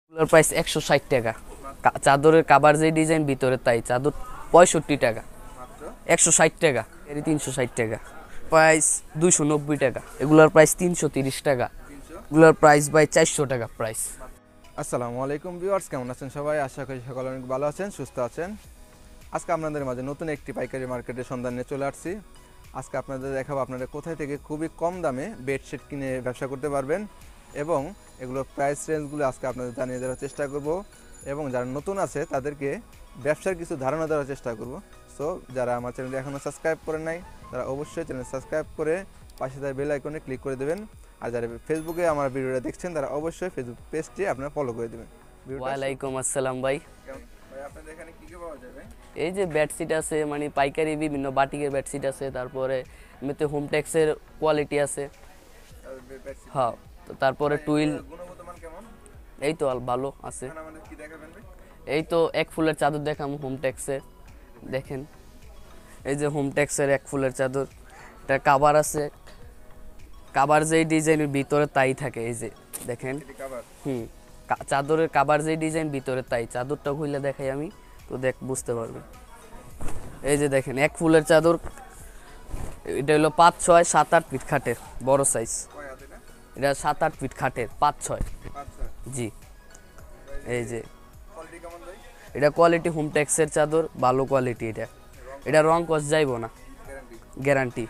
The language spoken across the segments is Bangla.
এগুলোর প্রাইস 160 টাকা। চাদরের কাভার যে ডিজাইন ভিতরে তাই চাদর 65 টাকা, 160 টাকা, এর 360 টাকা, প্রাইস 290 টাকা। এগুলোর প্রাইস 330 টাকা, এগুলোর প্রাইস ভাই 400 টাকা প্রাইস। আসসালামু আলাইকুম ভিউয়ার্স, কেমন আছেন সবাই? আশা করি সকলে অনেক ভালো আছেন, সুস্থ আছেন। আজকে আপনাদের মাঝে নতুন একটি পাইকারি মার্কেটের সন্ধান নিয়ে চলে আসছি। আজকে আপনাদের দেখাবো আপনারা কোথায় থেকে খুবই কম দামে বেডশিট কিনে ব্যবসা করতে পারবেন এবং এগুলোর প্রাইস রেঞ্জগুলো আজকে আপনাদের জানিয়ে দেওয়ার চেষ্টা করব এবং যারা নতুন আছে তাদেরকে ব্যবসার কিছু ধারণা দেওয়ার চেষ্টা করব। সো যারা আমার চ্যানেলটি এখনও সাবস্ক্রাইব করেন নাই তারা অবশ্যই চ্যানেল সাবস্ক্রাইব করে পাশে থাকা বেল আইকনে ক্লিক করে দেবেন। আর যারা ফেসবুকে আমার ভিডিওটা দেখছেন তারা অবশ্যই ফেসবুক পেজটি আপনারা ফলো করে দেবেন। ওয়ালাইকুম আসসালাম ভাই। ভাই আপনাদের এখানে কি কি পাওয়া যাবে? এই যে বেডশিট আছে, মানে পাইকারি বিভিন্ন বাটিকের বেডশিট আছে, তারপরে এমনিতে হোম টেক্সের কোয়ালিটি আছে। হ্যাঁ, তো তারপরে টুইল গুণগত মান কেমন? এই তো ভালো আছে। আমাদের কি দেখাবেন ভাই? এই তো এক ফুলের চাদর দেখাম হোম টেক্সের, দেখেন এই যে হোম টেক্সের এক ফুলের চাদর, এটা কাভার আছে, কাভার যেই ডিজাইনের ভিতরে তাই থাকে, এই যে দেখেন। চাদরের কাভার যেই ডিজাইন ভিতরে তাই, চাদরটা খুলে দেখাই আমি, তো বুঝতে পারবেন। এই যে দেখেন এক ফুলের চাদর, এটা হলো 5, 6, 7, 8 ফিট খাটের বড় সাইজ। এটা 7, 8 ফিট খাটের 5, 6। জি, এই যে এটা কোয়ালিটি হোম টেক্সের চাদর, ভালো কোয়ালিটি। এটা রং কস যাইব না, গ্যারান্টি।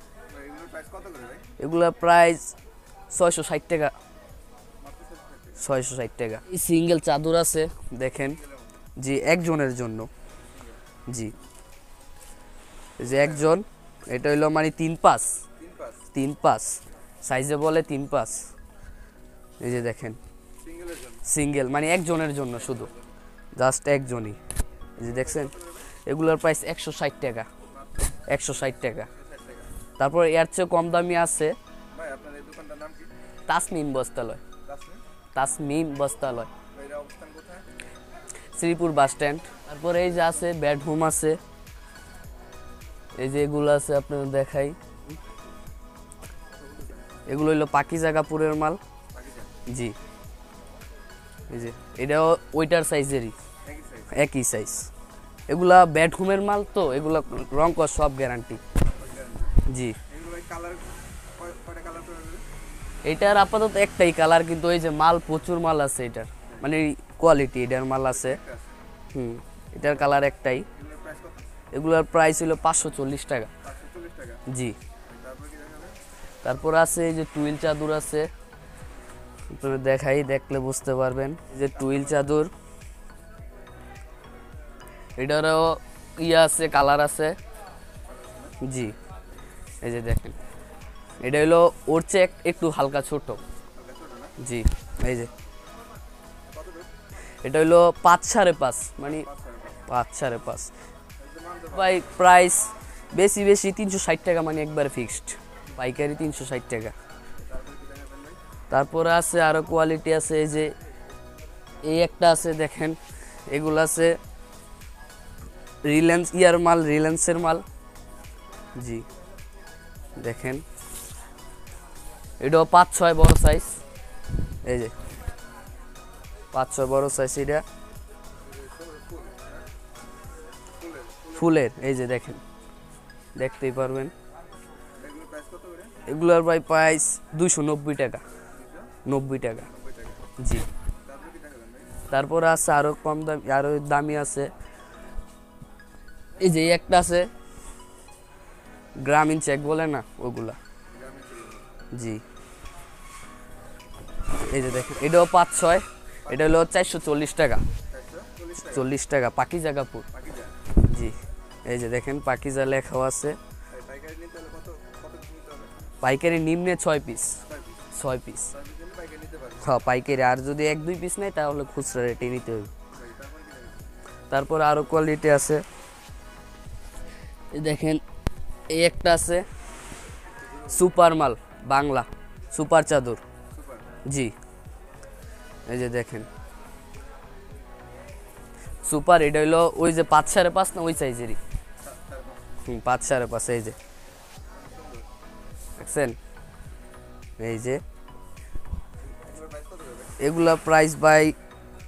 এগুলা প্রাইস 660 টাকা, 660 টাকা। এই সিঙ্গেল চাদর আছে দেখেন, জি একজনের জন্য। জি, এই যে একজন, এটা হইলো মানে 3-5 সাইজে বলে 3-5। এই যে দেখেন সিঙ্গেল মানে একজনের জন্য, শুধু জাস্ট একজনই। এই যে দেখছেন, এগুলোর প্রাইস 160 টাকা, 160 টাকা। তারপর এর চেয়ে কম দামি আছে, তাসমিম বস্ত্রালয়, তাসমিম বস্ত্রালয়, শ্রীপুর বাস স্ট্যান্ড। তারপরে এই যে আছে বেডরুম আছে, এই যে এগুলো আছে আপনাদের দেখাই। এগুলো হইলো পাকিজা কাপুরের মাল। জি, এই যে এটাও ওইটার সাইজেরই, একই সাইজ। এগুলা বেডরুমের মাল, তো এগুলা রং কর সব গ্যারান্টি। জি, এটার আপাতত একটাই কালার, কিন্তু এই যে মাল প্রচুর মাল আছে এটার, মানে কোয়ালিটি এটার মাল আছে। এটার কালার একটাই। এগুলোর প্রাইস হলো 540 টাকা। জি, তারপর আছে এই যে টুইল চাদর আছে, দেখাই, দেখলে বুঝতে পারবেন। এই যে টুইল চাদর, এটারও আছে, কালার আছে। জি, এই যে দেখেন, এটা হলো ওর চেয়ে একটু হালকা ছোট। জি, এই যে এটা হলো 5, 5.5, মানে 5, 5.5। ভাই প্রাইস বেশি 360 টাকা, মানে একবারে ফিক্সড, পাইকারি 360 টাকা। তারপরে আছে আরো কোয়ালিটি আছে, এই যে এই একটা আছে দেখেন, এগুলো আছে রিলায়েন্স মাল, রিলায়েন্সের মাল। জি, দেখেন এটাও 5, 6 বড় সাইজ। এই যে 5, 6 বড় সাইজ, এটা ফুলের। এই যে দেখেন, দেখতেই পারবেন। এগুলোর ভাই প্রাইস 290 টাকা, 90 টাকা। জি, তারপর আছে আরো কম দাম, আরো দামি আছে। এই যে একটা আছে গ্রামীণ চেক বলে না, ওগুলা। জি, এই যে দেখেন, এটাও 5, 6, এটা হলো 440 টাকা, 40 টাকা, পাকিজা কাপুর। জি, এই যে দেখেন পাকিজা লেখাও আছে। পাইকারি নিম্নে 6 পিস, 6 পিস। হ্যাঁ পাইকারি, আর যদি 1-2 পিস নেই তাহলে খুচরা রেটে নিতে হবে। তারপর আরো কোয়ালিটি আছে, দেখেন এই একটা আছে সুপার মাল, বাংলা সুপার চাদর। জি, এই যে দেখেন সুপার, এটা হইলো ওই যে 5, 5.5 না ওই সাইজেরই। 5, 5.5। এই যে দেখছেন, এই যে এগুলা প্রাইস বাই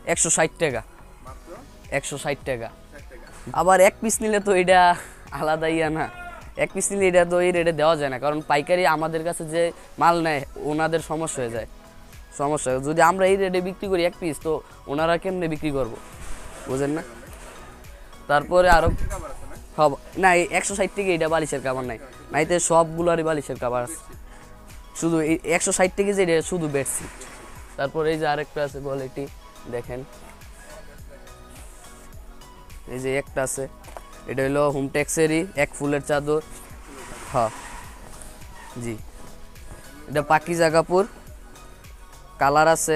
160 টাকা, মাত্র 160 টাকা। 60 টাকা। আবার এক পিস নিলে তো এটা আলাদা ইয়া না, এক পিস নিলে এটা তো এই রেটে দেওয়া যায় না, কারণ পাইকারি আমাদের কাছে যে মাল নেয় ওনাদের সমস্যা হয়ে যায়, সমস্যা। যদি আমরা এই রেটে বিক্রি করি এক পিস, তো ওনারা কেমনে বিক্রি করব, বুঝেন না? তারপরে আরও খাবার আছে না? হব না, এই 160 থেকে এটা বালিশের কাবার নাই, নাইতে সবগুলোরই বালিশের কাবার আছে, শুধু এই 160 থেকে যে এটা শুধু বেডশিট। তারপর এই যে আরেকটা আছে কোয়ালিটি, দেখেন এই যে একটা আছে, এটা হলো হোমটেক্সেরই এক ফুলের চাদর। হ্যাঁ জি, এটা পাকিজা কাপড়, কালার আছে।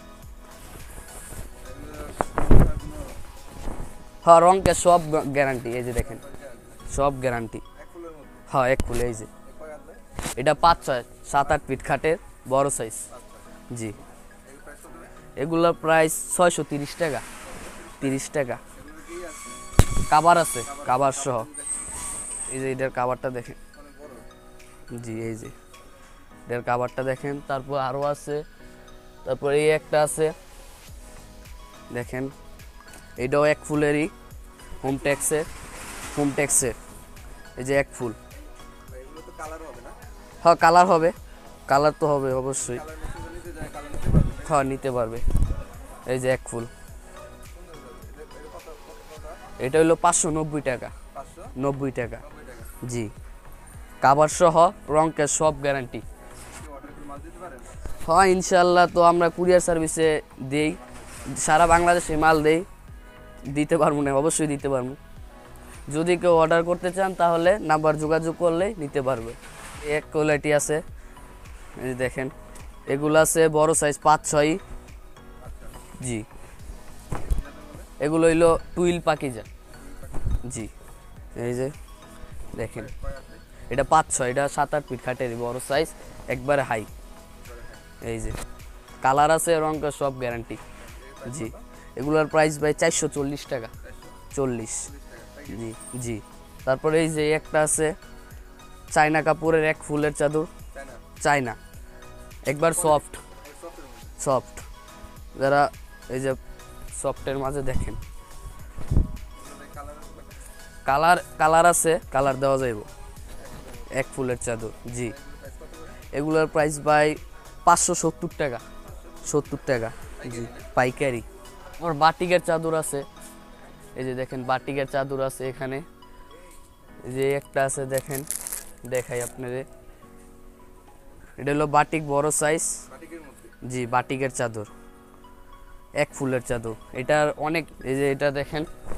হ্যাঁ রঙকে সব গ্যারান্টি, এই যে দেখেন সব গ্যারান্টি। এক ফুলের মধ্যে হ্যাঁ এক ফুলে, এই যে কয় হাত দেয়? এটা 5-6-7-8 ফিট খাটের বড় সাইজ। জি, এই প্রাইস কত ভাই? এগুলোর প্রাইস 630 টাকা, 30 টাকা। এগুলো কি আছে? কাবার আছে, কাবার সহ। এই যে এটার কাবারটা দেখেন, অনেক বড়। জি এই যে এটার কাবারটা দেখেন। তারপর আরও আছে, তারপর এই একটা আছে দেখেন, এটাও এক ফুলেরই, হোমটেক্সের, হোমটেক্সের। এই যে এক ফুল। ভাই এগুলো তো কালার হবে না? হ্যাঁ কালার হবে, কালার তো হবে অবশ্যই। কালার মেশিন নিতে যায়, কালার নিতে পারবে না? হ্যাঁ নিতে পারবে। এই যে এক ফুল, এটা কত কত? এটা হলো 590 টাকা, 90 টাকা। 590 টাকা। জি, কাভার সহ, রঙের সব গ্যারান্টি। কি অর্ডার করে মাল দিতে পারেন? হ্যাঁ ইনশাল্লাহ, তো আমরা কুরিয়ার সার্ভিসে দেই, সারা বাংলাদেশে মাল দেই, দিতে পারবো না, অবশ্যই দিতে পারবো। যদি কেউ অর্ডার করতে চান তাহলে নাম্বার যোগাযোগ করলে নিতে পারবে। এক কোয়ালিটি আছে, এই যে দেখেন, এগুলো আছে বড় সাইজ 5-6। জি, এগুলো হইলো টুইল পাকিজা। জি, এই যে দেখেন, এটা 5-6, এটা 7-8 ফিট খাটের বড় সাইজ, একবারে হাই। এই যে কালার আছে, রঙটা সব গ্যারান্টি। জি, এগুলোর প্রাইস ভাই 440 টাকা, 40। জি জি। তারপরে এই যে একটা আছে চায়না কাপড়ের এক ফুলের চাদর, তাই না? চায়না, একবার সফট, সফটের মধ্যে সফট, যারা এই যে সফটের মাঝে দেখেন, কালার কালার, কালার আছে, কালার দেওয়া যাইব। এক ফুলের চাদর। জি, এগুলোর প্রাইস ভাই 570 টাকা, 70 টাকা। জি পাইকারি। আমার বাটিকের চাদর আছে, এই যে দেখেন বাটিকের চাদর আছে এখানে, এই যে একটা আছে দেখেন, দেখাই আপনাদের, এটা হলো বাটিক বড় সাইজ। বাটিকের মধ্যে জি, বাটিকের চাদর, এক ফুলের চাদর। এটার অনেক, এই যে এটা দেখেন,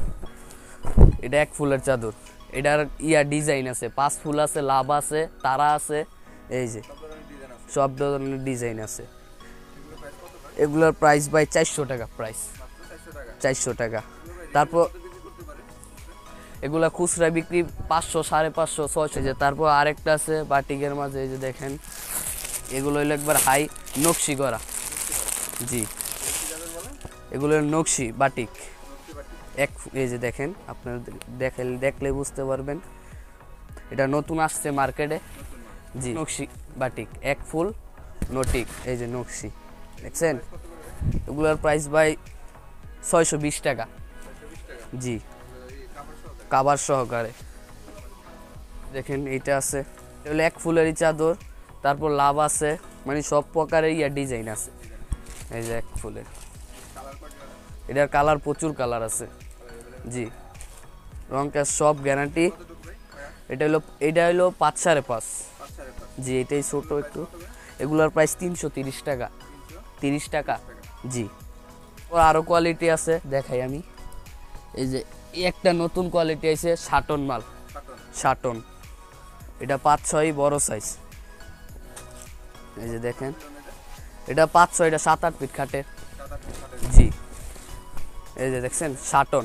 এটা এক ফুলের চাদর, এটার ইয়া ডিজাইন আছে, 5 ফুল আছে, লাভ আছে, তারা আছে, এই যে সব ধরনের ডিজাইন আছে। সব ধরনের ডিজাইন আছে। এগুলো প্রাইস কত ভাই? এগুলোর প্রাইস ভাই 400 টাকা, প্রাইস মাত্র 400 টাকা। 400 টাকা। এগুলো ভাই তারপর কত বিক্রি করতে পারে? এগুলা খুচরা বিক্রি 500, 550, 600। যে তারপর আরেকটা আছে বাটিকের মাঝে, এই যে দেখেন, এগুলো হলো একবার হাই নকশি করা। জি, কি যাদের বলে? এগুলো হলো নকশি বাটিক, নকশি বাটিক। এক, এই যে দেখেন, আপনারা দেখলে বুঝতে পারবেন, এটা নতুন আসছে মার্কেটে। জি, নকশি বাটিক, এক ফুল নটিক, এই যে নকশি দেখছেন। এগুলোর প্রাইস ভাই 620 টাকা। 420 টাকা। জি, এই কাপড় সহ কাবার সহকারে। দেখেন এইটা আছে, এটা হলো এক ফুলেরই চাদর। তারপর লাভ আছে, মানে সব প্রকারের ইয়া ডিজাইন আছে। এই যে এক ফুলের, কালার কত টাকা? এটার কালার প্রচুর কালার আছে। জি, রঙটা সব গ্যারান্টি। কতটুকু ভাই? এটা হলো 5-5.5। 5.5 জি, এটাই ছোট একটু। এগুলোর প্রাইস 330 টাকা, 30 টাকা। জি, ওর আরও কোয়ালিটি আছে, দেখাই আমি। এই যে একটা নতুন কোয়ালিটি আছে, শাটন মাল, শাটন, এটা 5-6 বড় সাইজ। এই যে দেখেন, এটা 5-6, এটা 7-8 ফিট খাটে। জি, এই যে দেখছেন শাটন,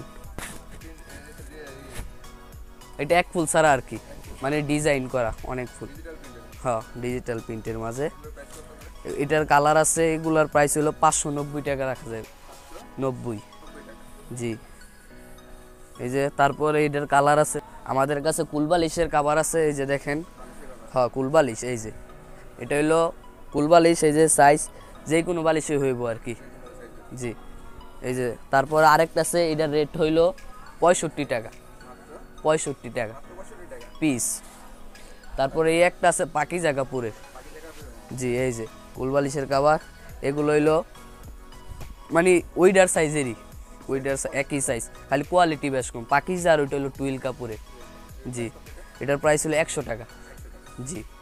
এটা এক ফুল ছাড়া আর কি, মানে ডিজাইন করা অনেক ফুল। হ্যাঁ, ডিজিটাল প্রিন্টের মাঝে। এটার কালার আছে, এগুলার প্রাইস হলো 590 টাকা রাখা যায়, 90। জি, এই যে তারপরে এটার কালার আছে। আমাদের কাছে কুলবালিশের কাভার আছে, এই যে দেখেন। হ্যাঁ কুলবালিশ, এই যে এটা হলো কুলবালিশ, এই যে সাইজ যে কোনো বালিশে হইব আর কি। জি, এই যে তারপর আরেকটা আছে, এটার রেট হইলো 65 টাকা, 65 টাকা পিস। তারপরে এই একটা আছে পাকিজা কাপুরের, জি এই যে কুলবালিশের কাবার, এগুলো হইলো মানে ওইডার সাইজেরই, ওইডার একই সাইজ, খালি কোয়ালিটি বেশ কম। পাকিজা আর ওইটা হলো টুইল কাপুরের, জি এটার প্রাইস হলো 100 টাকা, জি।